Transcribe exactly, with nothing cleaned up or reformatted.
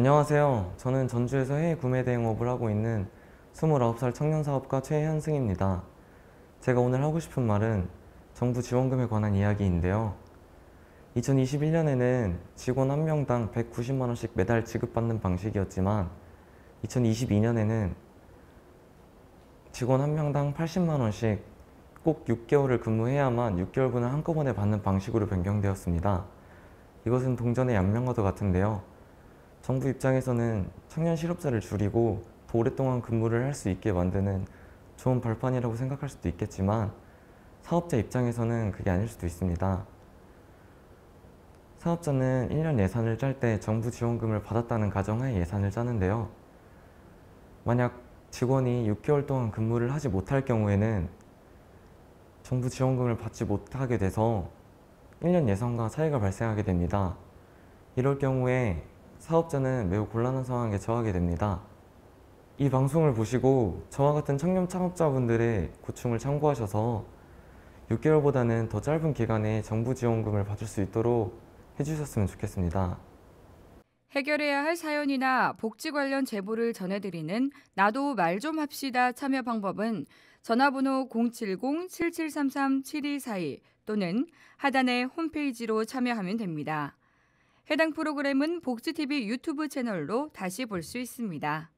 안녕하세요. 저는 전주에서 해외 구매 대행업을 하고 있는 스물아홉 살 청년사업가 최현승입니다. 제가 오늘 하고 싶은 말은 정부 지원금에 관한 이야기인데요. 이천이십일 년에는 직원 한 명당 백구십만 원씩 매달 지급받는 방식이었지만 이천이십이 년에는 직원 한 명당 팔십만 원씩 꼭 육 개월을 근무해야만 육 개월분을 한꺼번에 받는 방식으로 변경되었습니다. 이것은 동전의 양면과도 같은데요. 정부 입장에서는 청년 실업자를 줄이고 더 오랫동안 근무를 할 수 있게 만드는 좋은 발판이라고 생각할 수도 있겠지만 사업자 입장에서는 그게 아닐 수도 있습니다. 사업자는 일 년 예산을 짤 때 정부 지원금을 받았다는 가정하에 예산을 짜는데요. 만약 직원이 육 개월 동안 근무를 하지 못할 경우에는 정부 지원금을 받지 못하게 돼서 일 년 예산과 차이가 발생하게 됩니다. 이럴 경우에 사업자는 매우 곤란한 상황에 처하게 됩니다. 이 방송을 보시고 저와 같은 청년 창업자분들의 고충을 참고하셔서 육 개월보다는 더 짧은 기간에 정부 지원금을 받을 수 있도록 해주셨으면 좋겠습니다. 해결해야 할 사연이나 복지 관련 제보를 전해드리는 나도 말 좀 합시다 참여 방법은 전화번호 공칠공 칠칠삼삼 칠이사이 또는 하단의 홈페이지로 참여하면 됩니다. 해당 프로그램은 복지티비 유튜브 채널로 다시 볼 수 있습니다.